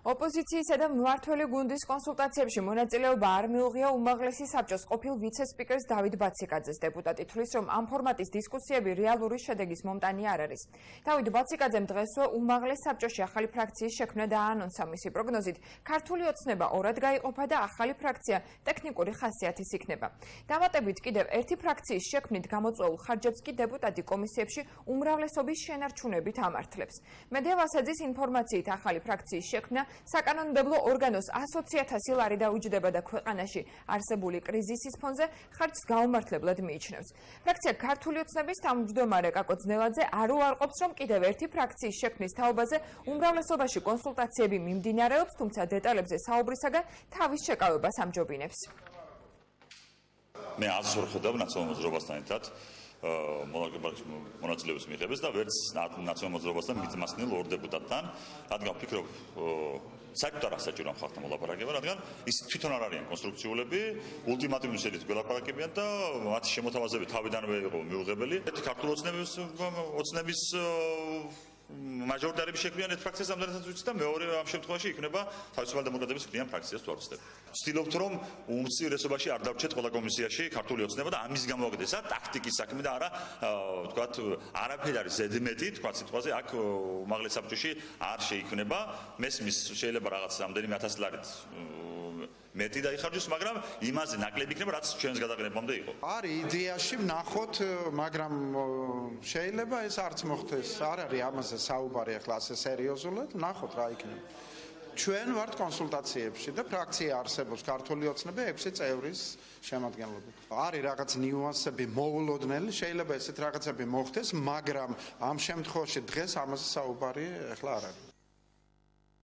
ოპოზიციისა და მმართველი გუნდის კონსულტაციებში მონაწილეობა არ მიუღია უმაღლესი საბჭოს ყოფილ ვიცე-სპიკერს დავით ბაციკაძეს. დეპუტატი თვლის, რომ ამ ფორმატის დისკუსიები რეალური შედეგის მომტანი არ არის. დავით ბაციკაძემ დღესვე უმაღლეს საბჭოში ახალი ფრაქციის შექმნა დააანონსა. მისი პროგნოზით, ქართული ოცნება ორად გაიყოფა და ახალი ფრაქცია ტექნიკური ხასიათის იქნება. დამატებით კიდევ ერთი ფრაქციის შექმნით გამოწვეულ ხარჯებს კი დეპუტატი კომისიებში უმრავლესობის შენარჩუნებით ამართლებს. მედია ვასაძის ინფორმაციით, ახალი ფრაქციის შექმნა საკანონმდებლო ორგანოს 100,000 ლარი დაუჯდება და ქვეყანაში არსებული კრიზისის ფონზე ხარჯს გაუმართლებლად მიიჩნევს. ფრაქცია ქართული ოცნების თავმჯდომარე კაკო ძნელაძე არ უარყოფს, რომ კიდევ ერთი ფრაქციის შექმნის თაობაზე უმრავლესობაში კონსულტაციები მიმდინარეობს, თუმცა დეტალებზე საუბრისაგან თავის შეკავებას ამჯობინებს. მე აზრ ხედავ ნაციონალურ მოძრაობასთან ერთად მონაწილეობის მიღებას და ვერც ნაციონალურ მოძრაობასთან მიწმასნილ ორ დეპუტატთან, რადგან ვფიქრობ საერთოდ არ საჭირო ამ ხალხთან მოლაპარაკება, რადგან ის თვითონ არ არიან კონსტრუქციულები, ულტიმატუმის შედეგით გველაპარაკებიან და მათი შემოთავაზები თავიდანვე იყო მიუღებელი. ქართული ოცნების მაჟორიტარების შექმნიან ერთ ფრაქციას ამდენადაც ვიცი და მეორე ამ შემთხვევაში იქნება თავისუფალი დემოკრატების ქრიან ფრაქციას თუ არ ვცდები. ვცდილობთ რომ უმცირესობაში არ დავჭეთ ყველა კომისიაში ქართული ოცნება და ამის გამოვაგდეს ტაქტიკის საქმე და არა ვთქვათ არაფერი არის ზედმეტი თქვათ სიტყვაზე აქ უმაღლეს საბჭოში არ შეიქმნება მესმის შეიძლება რაღაც რამდენიმე 1000 ლარით მეტი დაიხარჯოს, მაგრამ იმაზე ნაკლები იქნება, რაც ჩვენს გადაყენებამდე იყო. არის იდეაში ვნახოთ, მაგრამ შეიძლება ეს არც მოხდეს. არ არის ამაზე საუბარი ახლა ასე სერიოზულად, ვნახოთ რა იქნება. ჩვენ ვართ კონსულტაციებში და ფრაქცია არსებობს ქართული ოცნება 6 წევრის შემადგენლობით. არის რაღაც ნიუანსები მოულოდნელი, შეიძლება ესეთ რაღაცები მოხდეს, მაგრამ ამ შემთხვევაში დღეს ამაზე საუბარი ახლა არ არის.